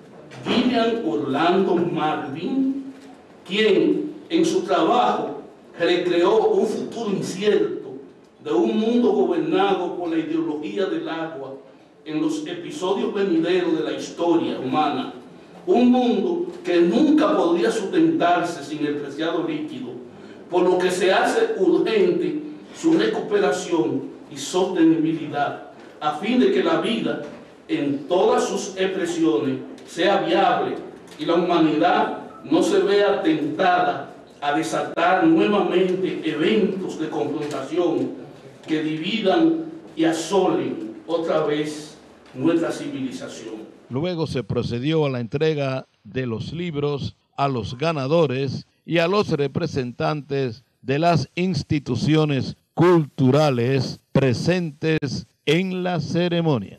Vivian Orlando Marvin, quien en su trabajo recreó un futuro incierto de un mundo gobernado por la ideología del agua en los episodios venideros de la historia humana, un mundo que nunca podría sustentarse sin el preciado líquido, por lo que se hace urgente su recuperación y sostenibilidad, a fin de que la vida en todas sus expresiones sea viable y la humanidad no se vea tentada a desatar nuevamente eventos de confrontación que dividan y asolen otra vez nuestra civilización. Luego se procedió a la entrega de los libros a los ganadores y a los representantes de las instituciones culturales presentes en la ceremonia.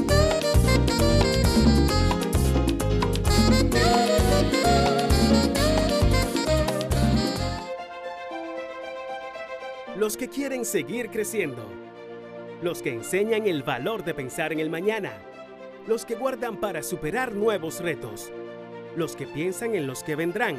Los que quieren seguir creciendo, los que enseñan el valor de pensar en el mañana, los que guardan para superar nuevos retos, los que piensan en los que vendrán.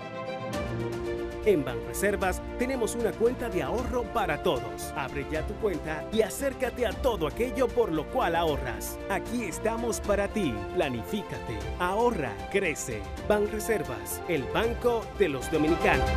En Banreservas tenemos una cuenta de ahorro para todos. Abre ya tu cuenta y acércate a todo aquello por lo cual ahorras. Aquí estamos para ti. Planifícate, ahorra, crece. Banreservas, el banco de los dominicanos.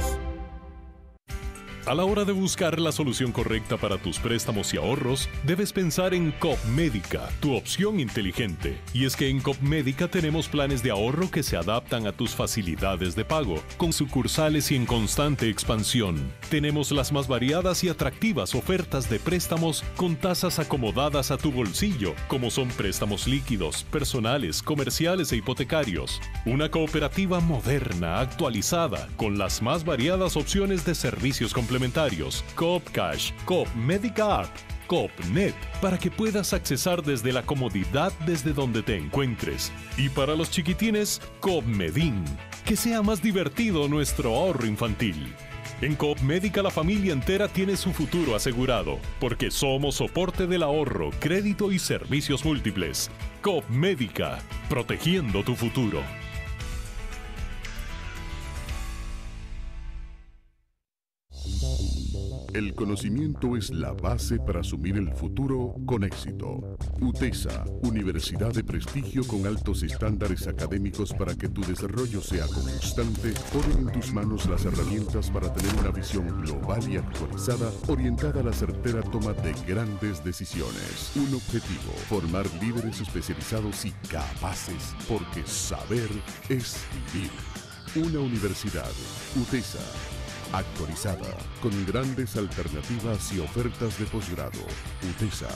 A la hora de buscar la solución correcta para tus préstamos y ahorros, debes pensar en Copmédica, tu opción inteligente. Y es que en Copmédica tenemos planes de ahorro que se adaptan a tus facilidades de pago, con sucursales y en constante expansión. Tenemos las más variadas y atractivas ofertas de préstamos con tasas acomodadas a tu bolsillo, como son préstamos líquidos, personales, comerciales e hipotecarios. Una cooperativa moderna, actualizada, con las más variadas opciones de servicios complementarios. Coop Cash, Coop Médica App, Coop Net, para que puedas accesar desde la comodidad desde donde te encuentres. Y para los chiquitines, Coop Medin, que sea más divertido nuestro ahorro infantil. En Coop Médica la familia entera tiene su futuro asegurado, porque somos soporte del ahorro, crédito y servicios múltiples. Coop Médica, protegiendo tu futuro. El conocimiento es la base para asumir el futuro con éxito. UTESA, Universidad de Prestigio con altos estándares académicos para que tu desarrollo sea constante, pone en tus manos las herramientas para tener una visión global y actualizada orientada a la certera toma de grandes decisiones. Un objetivo, formar líderes especializados y capaces, porque saber es vivir. Una universidad, UTESA, actualizada, con grandes alternativas y ofertas de posgrado. UTESA.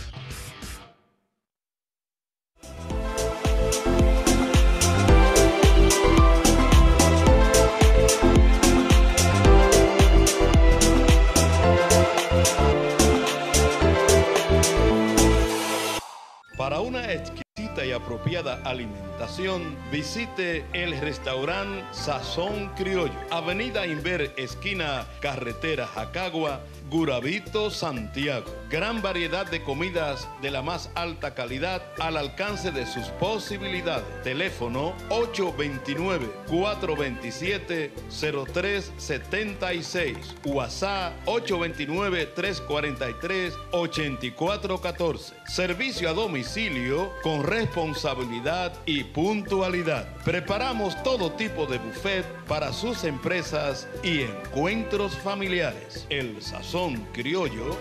Para una exquisita y apropiada alimentación, visite el restaurante Sazón Criollo, Avenida Inver, esquina Carretera Jacagua, Gurabito, Santiago. Gran variedad de comidas de la más alta calidad al alcance de sus posibilidades. Teléfono ocho dos nueve, cuatro dos siete, cero tres siete seis. WhatsApp ocho dos nueve, tres cuatro tres, ocho cuatro uno cuatro. Servicio a domicilio con responsabilidad y puntualidad. Preparamos todo tipo de buffet para sus empresas y encuentros familiares. El Sazón Criollo.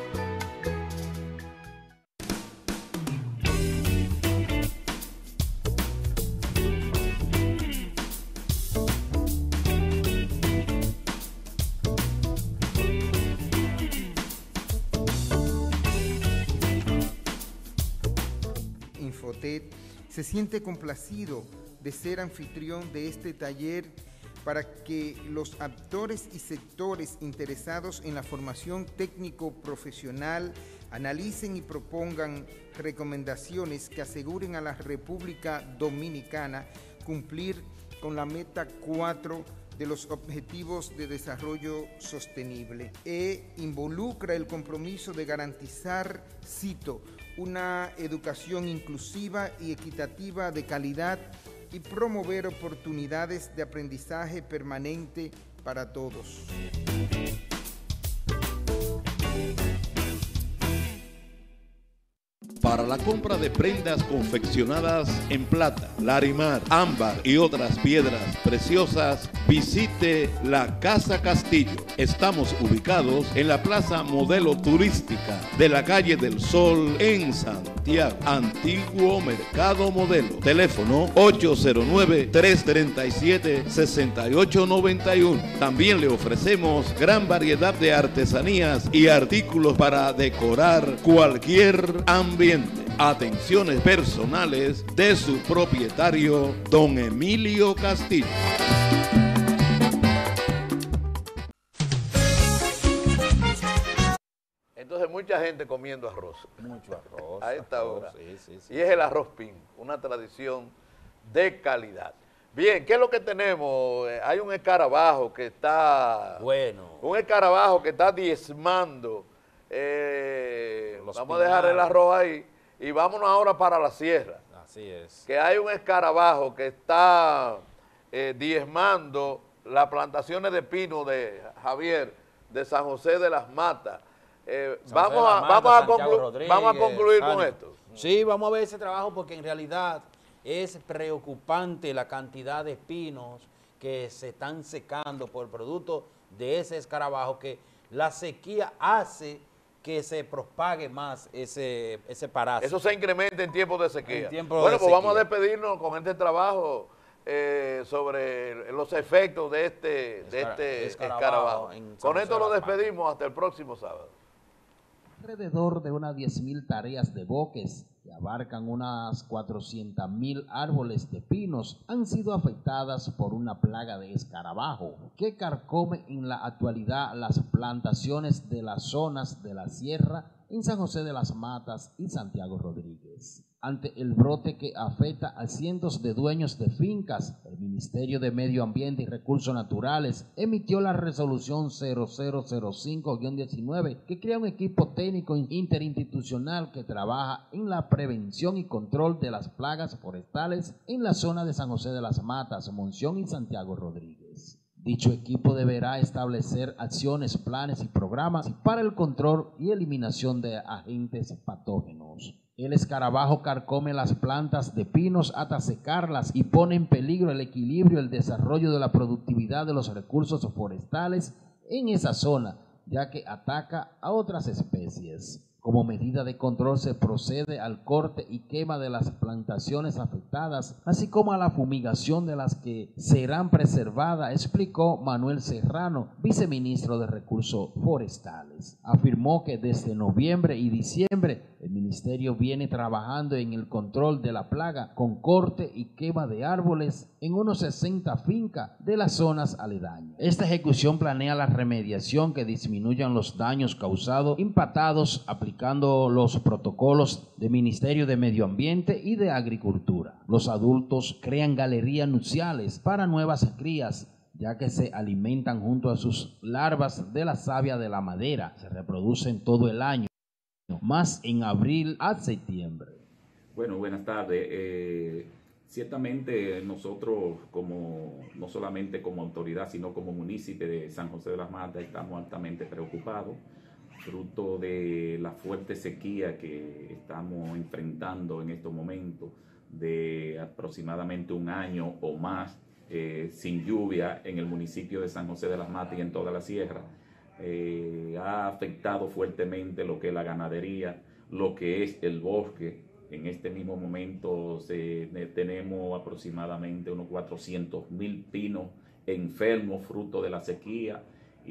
Infotet se siente complacido de ser anfitrión de este taller para que los actores y sectores interesados en la formación técnico-profesional analicen y propongan recomendaciones que aseguren a la República Dominicana cumplir con la meta cuatro de los Objetivos de Desarrollo Sostenible e involucra el compromiso de garantizar, cito, una educación inclusiva y equitativa de calidad y promover oportunidades de aprendizaje permanente para todos. Para la compra de prendas confeccionadas en plata, larimar, ámbar y otras piedras preciosas, visite la Casa Castillo. Estamos ubicados en la Plaza Modelo Turística de la Calle del Sol en Santiago, antiguo Mercado Modelo. Teléfono ocho cero nueve, tres tres siete, seis ocho nueve uno. También le ofrecemos gran variedad de artesanías y artículos para decorar cualquier ambiente. Atenciones personales de su propietario, don Emilio Castillo. Entonces mucha gente comiendo arroz. Mucho arroz. A esta arroz, hora. Sí, sí, sí. Y es el arroz pin, una tradición de calidad. Bien, ¿qué es lo que tenemos? Eh, Hay un escarabajo que está... Bueno. Un escarabajo que está diezmando. Eh, Los vamos a dejar el arroz ahí y vámonos ahora para la sierra. Así es. Que hay un escarabajo que está eh, diezmando las plantaciones de pino de Javier, de San José de las Matas. Eh, vamos, a, Mata, vamos, a Santiago conclu Rodríguez, vamos a concluir con Sánico. esto. Sí, vamos a ver ese trabajo porque en realidad es preocupante la cantidad de pinos que se están secando por producto de ese escarabajo, que la sequía hace que se propague más ese, ese parásito. Eso se incrementa en tiempos de sequía. En tiempos bueno, de pues vamos a sequía. despedirnos con este trabajo eh, sobre los efectos de este, de Escara- este escarabajo escarabajo. en San Con José esto de lo las Matas. despedimos hasta el próximo sábado. Alrededor de unas diez mil tareas de bosques que abarcan unas cuatrocientos mil árboles de pinos han sido afectadas por una plaga de escarabajo que carcome en la actualidad las plantaciones de las zonas de la sierra en San José de las Matas y Santiago Rodríguez. Ante el brote que afecta a cientos de dueños de fincas, el Ministerio de Medio Ambiente y Recursos Naturales emitió la resolución cero cero cero cinco guión diecinueve que crea un equipo técnico interinstitucional que trabaja en la prevención y control de las plagas forestales en la zona de San José de las Matas, Monción y Santiago Rodríguez. Dicho equipo deberá establecer acciones, planes y programas para el control y eliminación de agentes patógenos. El escarabajo carcome las plantas de pinos hasta secarlas y pone en peligro el equilibrio y el desarrollo de la productividad de los recursos forestales en esa zona, ya que ataca a otras especies. Como medida de control se procede al corte y quema de las plantaciones afectadas, así como a la fumigación de las que serán preservadas, explicó Manuel Serrano, viceministro de Recursos Forestales. Afirmó que desde noviembre y diciembre el ministerio viene trabajando en el control de la plaga con corte y quema de árboles en unos sesenta fincas de las zonas aledañas. Esta ejecución planea la remediación que disminuyan los daños causados impactados aplicando los protocolos del Ministerio de Medio Ambiente y de Agricultura. Los adultos crean galerías nupciales para nuevas crías, ya que se alimentan junto a sus larvas de la savia de la madera. Se reproducen todo el año, más en abril a septiembre. Bueno, buenas tardes. Eh, ciertamente nosotros, como no solamente como autoridad, sino como municipio de San José de las Matas, estamos altamente preocupados, fruto de la fuerte sequía que estamos enfrentando en estos momentos, de aproximadamente un año o más eh, sin lluvia en el municipio de San José de las Matas y en toda la sierra. Eh, ha afectado fuertemente lo que es la ganadería, lo que es el bosque. En este mismo momento se, tenemos aproximadamente unos cuatrocientos mil pinos enfermos fruto de la sequía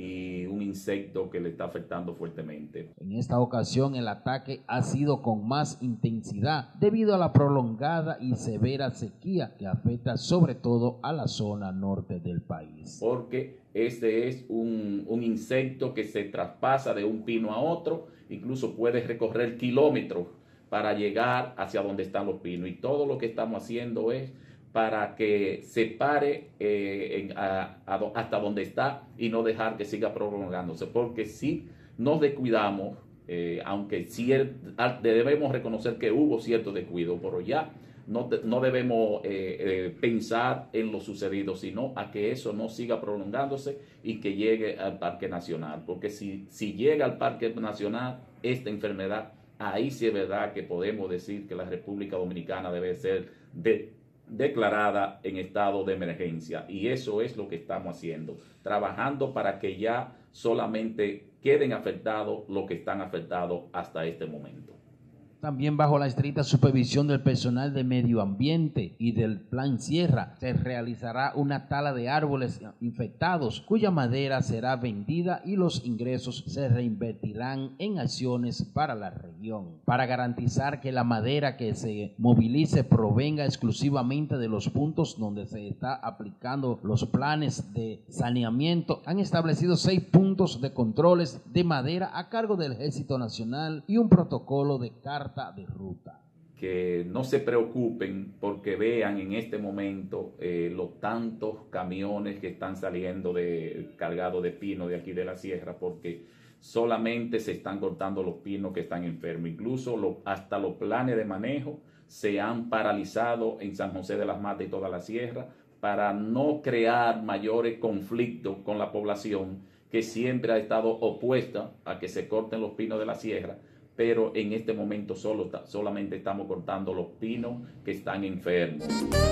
y un insecto que le está afectando fuertemente. En esta ocasión el ataque ha sido con más intensidad debido a la prolongada y severa sequía que afecta sobre todo a la zona norte del país. Porque este es un, un insecto que se traspasa de un pino a otro, incluso puede recorrer kilómetros para llegar hacia donde están los pinos. Y todo lo que estamos haciendo es para que se pare eh, en, a, a, hasta donde está y no dejar que siga prolongándose, porque si nos descuidamos, eh, aunque cier, debemos reconocer que hubo cierto descuido, pero ya no, no debemos eh, eh, pensar en lo sucedido, sino a que eso no siga prolongándose y que llegue al Parque Nacional, porque si, si llega al Parque Nacional esta enfermedad, ahí sí es verdad que podemos decir que la República Dominicana debe ser de declarada en estado de emergencia, y eso es lo que estamos haciendo, trabajando para que ya solamente queden afectados los que están afectados hasta este momento. También bajo la estricta supervisión del personal de medio ambiente y del Plan Sierra, se realizará una tala de árboles infectados, cuya madera será vendida y los ingresos se reinvertirán en acciones para la región. Para garantizar que la madera que se movilice provenga exclusivamente de los puntos donde se está aplicando los planes de saneamiento, han establecido seis puntos de controles de madera a cargo del Ejército Nacional y un protocolo de carta de ruta. Que no se preocupen porque vean en este momento eh, los tantos camiones que están saliendo de, cargados de pino de aquí de la sierra, porque solamente se están cortando los pinos que están enfermos. Incluso lo, hasta los planes de manejo se han paralizado en San José de las Matas y toda la sierra para no crear mayores conflictos con la población que siempre ha estado opuesta a que se corten los pinos de la sierra. Pero en este momento solo, solamente estamos cortando los pinos que están enfermos.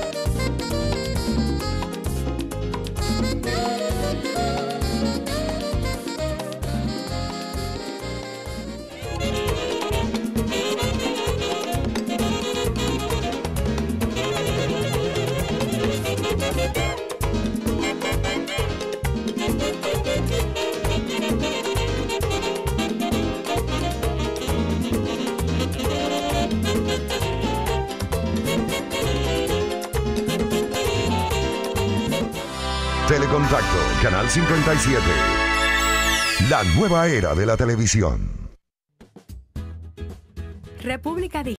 Telecontacto, Canal cincuenta y siete. La nueva era de la televisión. República